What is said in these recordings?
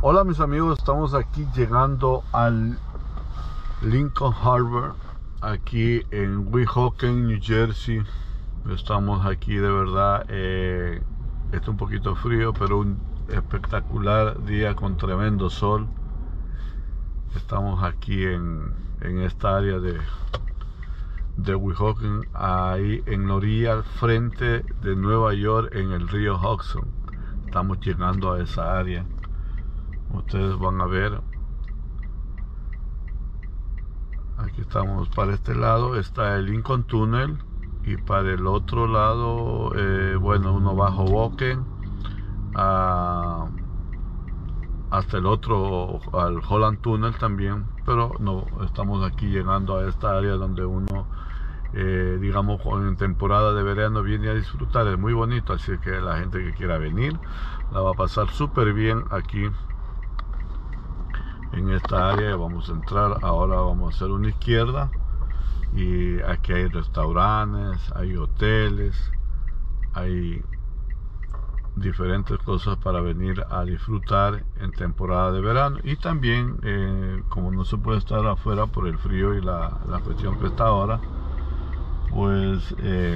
Hola mis amigos, estamos aquí llegando al Lincoln Harbor, aquí en Weehawken, New Jersey. Estamos aquí de verdad, está un poquito frío, pero un espectacular día con tremendo sol. Estamos aquí en esta área de Weehawken, ahí en la orilla al frente de Nueva York, en el río Hudson. Estamos llegando a esa área. Ustedes van a ver, aquí estamos. Para este lado está el Lincoln Tunnel y para el otro lado, bueno, uno va a Hoboken hasta el otro, al Holland Tunnel también, pero no, estamos aquí llegando a esta área donde uno, digamos, en temporada de verano viene a disfrutar. Es muy bonito, así que la gente que quiera venir la va a pasar súper bien aquí en esta área. Vamos a entrar, ahora vamos a hacer una izquierda y aquí hay restaurantes, hay hoteles, hay diferentes cosas para venir a disfrutar en temporada de verano. Y también, como no se puede estar afuera por el frío y la cuestión que está ahora, pues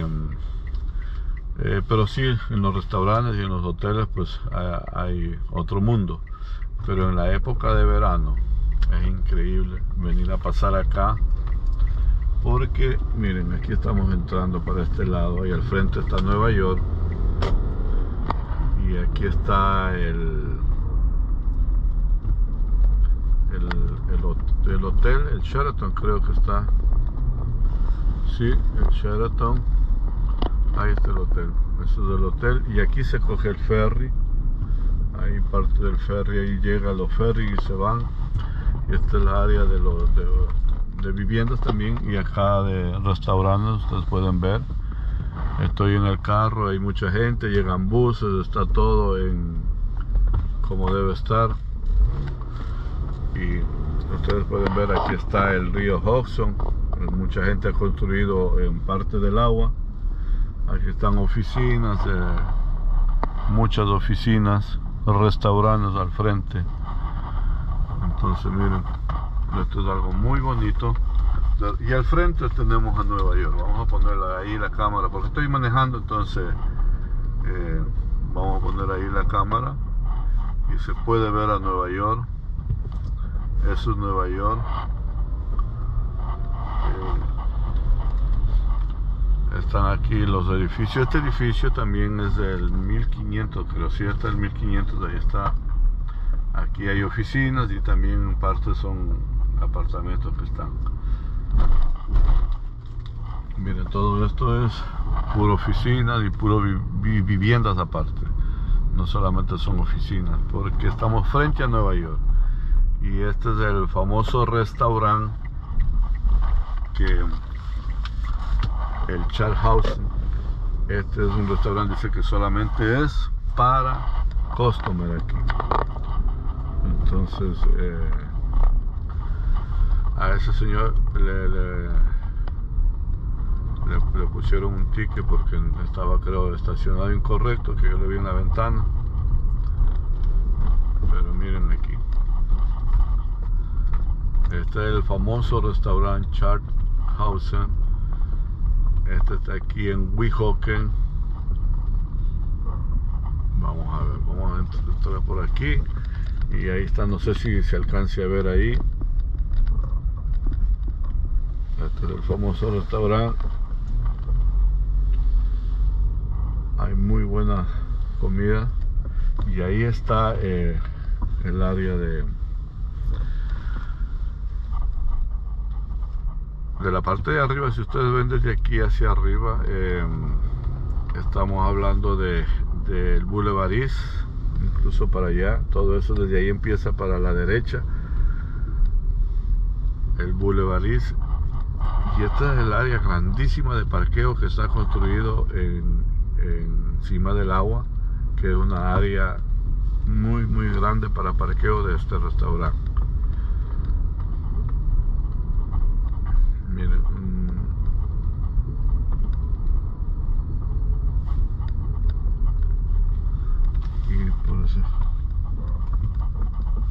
pero sí, en los restaurantes y en los hoteles pues hay otro mundo. Pero en la época de verano es increíble venir a pasar acá, porque miren, aquí estamos entrando para este lado, y al frente está Nueva York, y aquí está el hotel, el Sheraton, creo que está, sí, el Sheraton. Ahí está el hotel, eso es el hotel, y aquí se coge el ferry. Ahí parte del ferry, ahí llegan los ferries y se van. Y esta es la área de viviendas también, y acá de restaurantes. Ustedes pueden ver, estoy en el carro, hay mucha gente, llegan buses, está todo en como debe estar. Y ustedes pueden ver, aquí está el río Hudson. Mucha gente ha construido en parte del agua. Aquí están oficinas, muchas oficinas, restaurantes al frente. Entonces miren, esto es algo muy bonito. Y al frente tenemos a Nueva York. Vamos a poner ahí la cámara porque estoy manejando, entonces vamos a poner ahí la cámara y se puede ver a Nueva York. Eso es Nueva York. Están aquí los edificios. Este edificio también es del 1500, creo. Sí, está el 1500, ahí está. Aquí hay oficinas y también parte son apartamentos que están. Miren, todo esto es puro oficinas y puro viviendas aparte. No solamente son oficinas, porque estamos frente a Nueva York. Y este es el famoso restaurante el Charleston. Este es un restaurante, dice que solamente es para customer aquí. Entonces a ese señor le pusieron un ticket porque estaba, creo, estacionado incorrecto, que yo le vi en la ventana. Pero miren aquí, este es el famoso restaurante Charleston. Este está aquí en Weehawken. Vamos a ver, vamos a entrar por aquí. Y ahí está, no sé si se alcance a ver ahí. Este es el famoso restaurante. Hay muy buena comida. Y ahí está el área de la parte de arriba. Si ustedes ven desde aquí hacia arriba, estamos hablando del Boulevard East, incluso para allá. Todo eso desde ahí empieza para la derecha, el Boulevard East. Y esta es el área grandísima de parqueo que está construido encima del agua, que es una área muy grande para parqueo de este restaurante. Miren, y por eso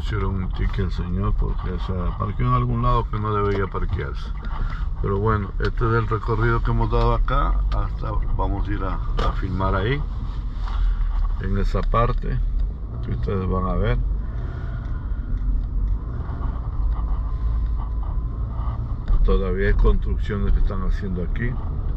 pusieron un ticket al señor porque se parqueó en algún lado que no debería parquearse. Pero bueno, este es el recorrido que hemos dado acá. Hasta vamos a ir a filmar ahí, en esa parte que ustedes van a ver. Todavía hay construcciones que están haciendo aquí.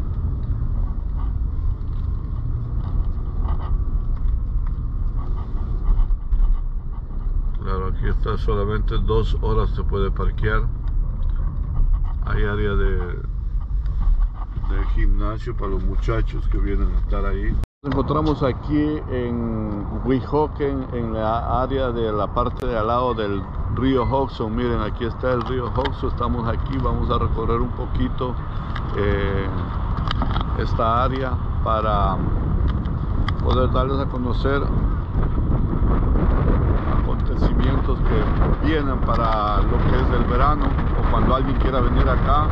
Claro, aquí está, solamente 2 horas se puede parquear. Hay área de gimnasio para los muchachos que vienen a estar ahí. Nos encontramos aquí en Weehawken, en la área de la parte de al lado del río Hudson. Miren, aquí está el río Hudson. Estamos aquí, vamos a recorrer un poquito esta área para poder darles a conocer acontecimientos que vienen para lo que es el verano, o cuando alguien quiera venir acá.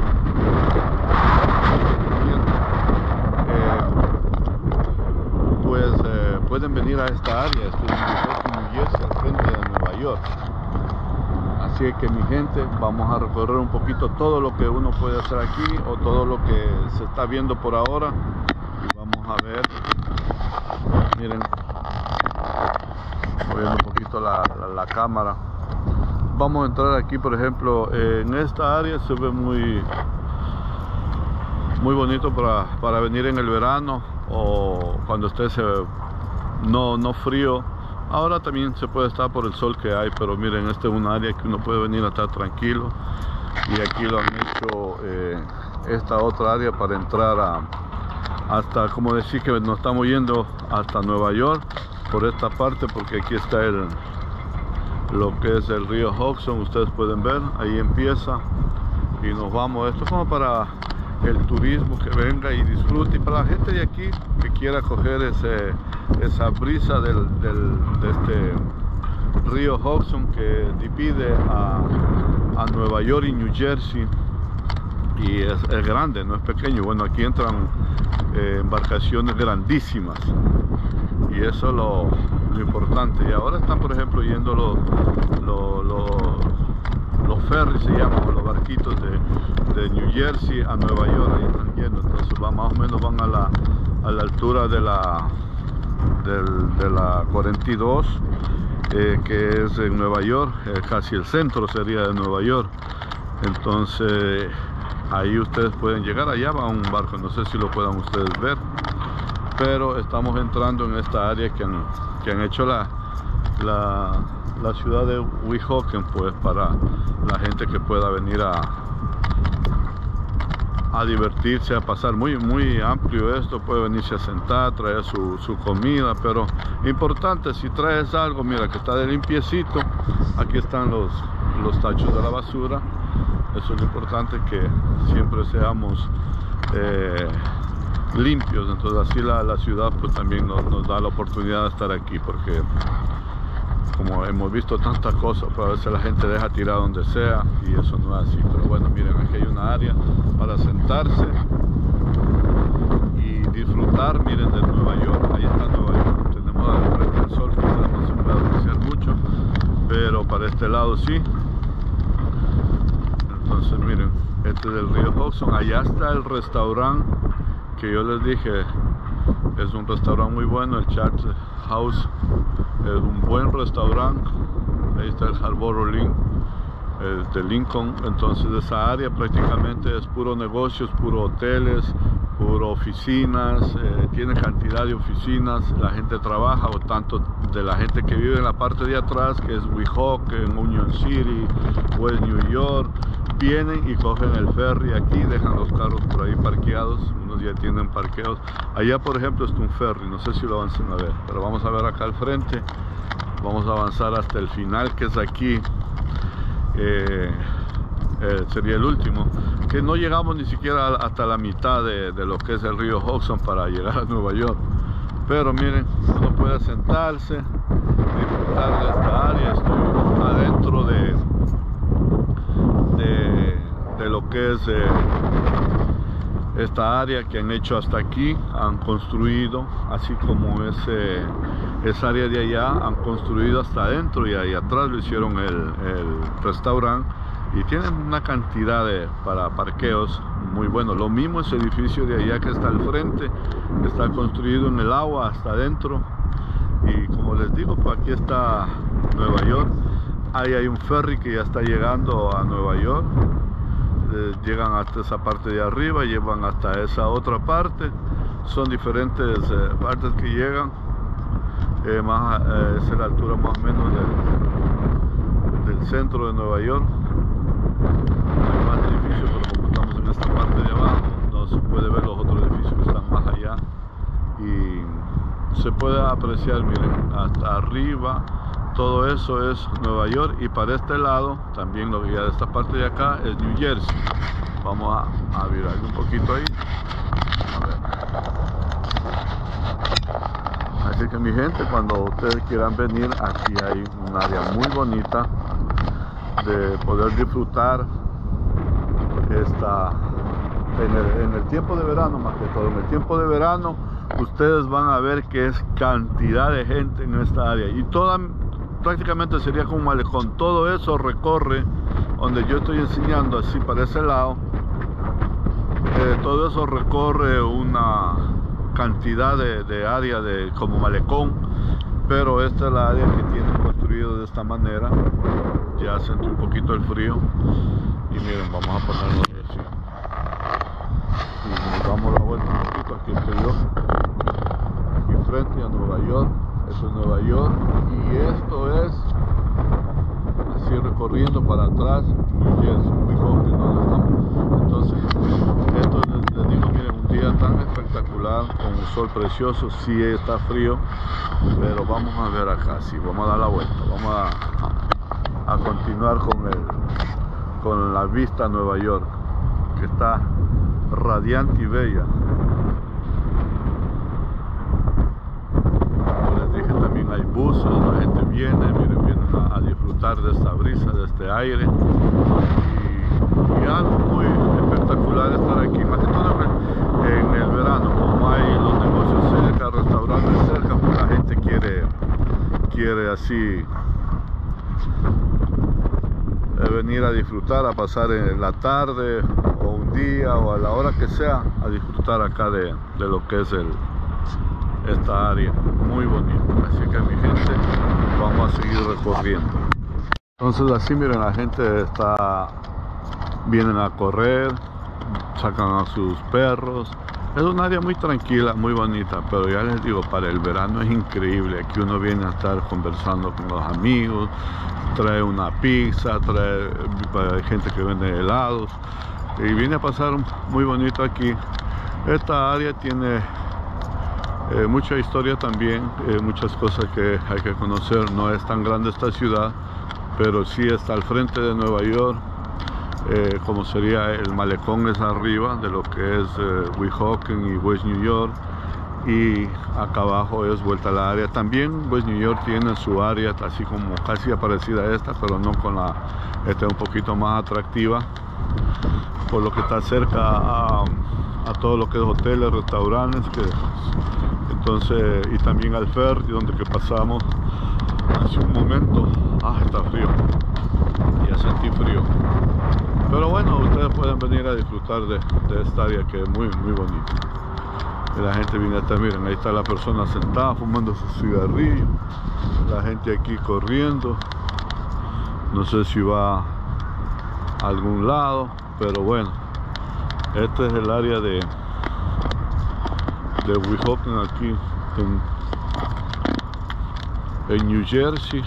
Pueden venir a esta área. Estoy en Weehawken, New Jersey, al frente de Nueva York. Así que, mi gente, vamos a recorrer un poquito todo lo que uno puede hacer aquí, o todo lo que se está viendo por ahora. Y vamos a ver, miren, moviendo un poquito la cámara. Vamos a entrar aquí, por ejemplo, en esta área. Se ve muy bonito para venir en el verano, o cuando esté no frío. Ahora también se puede estar por el sol que hay, pero miren, esta es un área que uno puede venir a estar tranquilo. Y aquí lo han hecho esta otra área para entrar hasta, como decir que nos estamos yendo hasta Nueva York por esta parte, porque aquí está lo que es el río Hudson. Ustedes pueden ver, ahí empieza y nos vamos. Esto es como para el turismo, que venga y disfrute, y para la gente de aquí que quiera coger esa brisa de este río Hudson, que divide a Nueva York y New Jersey, y es grande, no es pequeño. Bueno, aquí entran embarcaciones grandísimas, y eso es lo importante. Y ahora están, por ejemplo, yendo los ferries, se llaman, los barquitos de New Jersey a Nueva York. Ahí están yendo. Entonces más o menos van a la altura de la 42, que es en Nueva York, casi el centro sería de Nueva York. Entonces ahí ustedes pueden llegar. Allá va un barco, no sé si lo puedan ustedes ver, pero estamos entrando en esta área que han hecho la ciudad de Weehawken, pues para la gente que pueda venir a divertirse, a pasar. Muy amplio esto, puede venirse a sentar, traer su comida, pero importante, si traes algo, mira que está de limpiecito. Aquí están los tachos de la basura. Eso es lo importante, que siempre seamos limpios. Entonces así la ciudad pues también nos da la oportunidad de estar aquí, porque como hemos visto tantas cosas, pues a veces la gente deja tirado donde sea, y eso no es así. Pero bueno, miren, aquí hay una área para sentarse y disfrutar. Miren, de Nueva York. Ahí está Nueva York. Tenemos al frente el sol, quizás no se puede apreciar mucho, pero para este lado sí. Entonces miren, este es el río Hudson. Allá está el restaurante que yo les dije, es un restaurante muy bueno, el Charter House. Es un buen restaurante. Ahí está el Harbor Link, de Lincoln. Entonces esa área prácticamente es puro negocios, puro hoteles, puro oficinas. Tiene cantidad de oficinas. La gente trabaja, o tanto de la gente que vive en la parte de atrás, que es Weehawken, Union City, West New York, vienen y cogen el ferry aquí, dejan los carros por ahí parqueados. Unos ya tienen parqueos. Allá, por ejemplo, está un ferry, no sé si lo avancen a ver, pero vamos a ver acá al frente. Vamos a avanzar hasta el final, que es aquí. Sería el último, que no llegamos ni siquiera hasta la mitad de lo que es el río Hudson para llegar a Nueva York. Pero miren, uno puede sentarse, disfrutar de esta área. Estoy adentro de lo que es esta área que han hecho hasta aquí. Han construido, así como esa área de allá han construido hasta adentro y ahí atrás lo hicieron el restaurante y tienen una cantidad para parqueos muy bueno. Lo mismo ese edificio de allá que está al frente, está construido en el agua hasta adentro. Y como les digo, pues aquí está Nueva York. Ahí hay un ferry que ya está llegando a Nueva York. Llegan hasta esa parte de arriba, llevan hasta esa otra parte. Son diferentes partes que llegan. Es la altura más o menos del centro de Nueva York. Hay más edificios, pero como estamos en esta parte de abajo, no se puede ver los otros edificios que están más allá. Y se puede apreciar, miren, hasta arriba. Todo eso es Nueva York, y para este lado, también lo que ya de esta parte de acá es New Jersey. Vamos a virar un poquito ahí. A ver. Así que mi gente, cuando ustedes quieran venir, aquí hay un área muy bonita de poder disfrutar en el tiempo de verano, más que todo. En el tiempo de verano ustedes van a ver que es cantidad de gente en esta área, y prácticamente sería como un malecón. Todo eso recorre donde yo estoy enseñando, así para ese lado. Todo eso recorre una cantidad de área como malecón, pero esta es la área que tienen construido de esta manera. Ya sentí un poquito el frío y miren, vamos a ponerlo así y nos damos la vuelta un poquito. Aquí estoy yo, aquí frente a Nueva York. Eso es Nueva York, y esto es así recorriendo para atrás New Jersey, muy joven donde estamos. Entonces esto les digo, miren, un día tan espectacular con un sol precioso. Sí está frío, pero vamos a ver acá, sí, vamos a dar la vuelta, vamos a continuar con la vista a Nueva York, que está radiante y bella. También hay buses, la gente viene a disfrutar de esta brisa, de este aire, y algo muy espectacular estar aquí, más que todo en el verano, como hay los negocios cerca, restaurantes cerca, pues la gente quiere así venir a disfrutar, a pasar en la tarde o un día o a la hora que sea, a disfrutar acá de lo que es esta área muy bonita. Así que mi gente, vamos a seguir recorriendo. Entonces así miren, la gente vienen a correr, sacan a sus perros. Es un área muy tranquila, muy bonita, pero ya les digo, para el verano es increíble. Aquí uno viene a estar conversando con los amigos, trae una pizza, hay gente que vende helados y viene a pasar muy bonito aquí. Esta área tiene mucha historia también, muchas cosas que hay que conocer. No es tan grande esta ciudad, pero sí está al frente de Nueva York. Como sería el malecón es arriba de lo que es Weehawken y West New York, y acá abajo es vuelta a la área. También West New York tiene su área así como casi parecida a esta, pero no con esta un poquito más atractiva, por lo que está cerca a todo lo que es hoteles, restaurantes, entonces, y también al ferry donde que pasamos hace un momento. Está frío, ya sentí frío, pero bueno, ustedes pueden venir a disfrutar de esta área que es muy muy bonita. Y la gente viene hasta, miren, ahí está la persona sentada fumando su cigarrillo, la gente aquí corriendo, no sé si va a algún lado, pero bueno, este es el área de Weehawken aquí en New Jersey.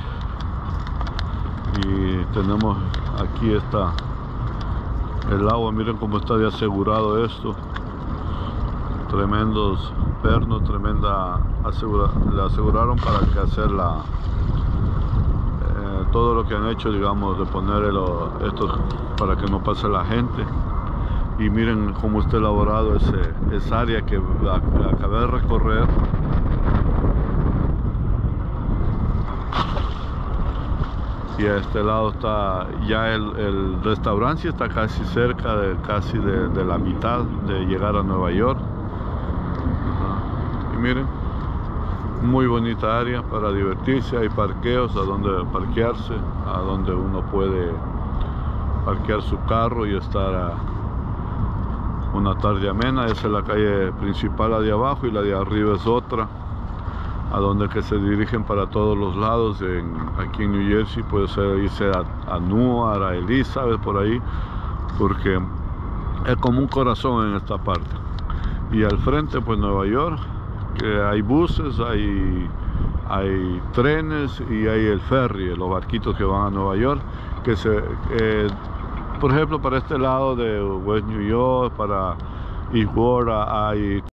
Y tenemos aquí el agua, miren cómo está de asegurado esto. Tremendos pernos, le aseguraron para que hacer todo lo que han hecho, digamos, de poner esto para que no pase la gente. Y miren cómo está elaborado esa área que acabé de recorrer. Y a este lado está ya el restaurante, está casi cerca de la mitad de llegar a Nueva York. Y miren, Muy bonita área para divertirse, hay parqueos a donde parquearse, a donde uno puede parquear su carro y estar una tarde amena. Esa es la calle principal, la de abajo, y la de arriba es otra, a donde que se dirigen para todos los lados. Aquí en New Jersey puede ser irse a Newark, a Elizabeth, por ahí, porque es como un corazón en esta parte. Y al frente pues Nueva York, que hay buses, hay trenes y hay el ferry, los barquitos que van a Nueva York, que por ejemplo, para este lado de West New York, para East Ward, hay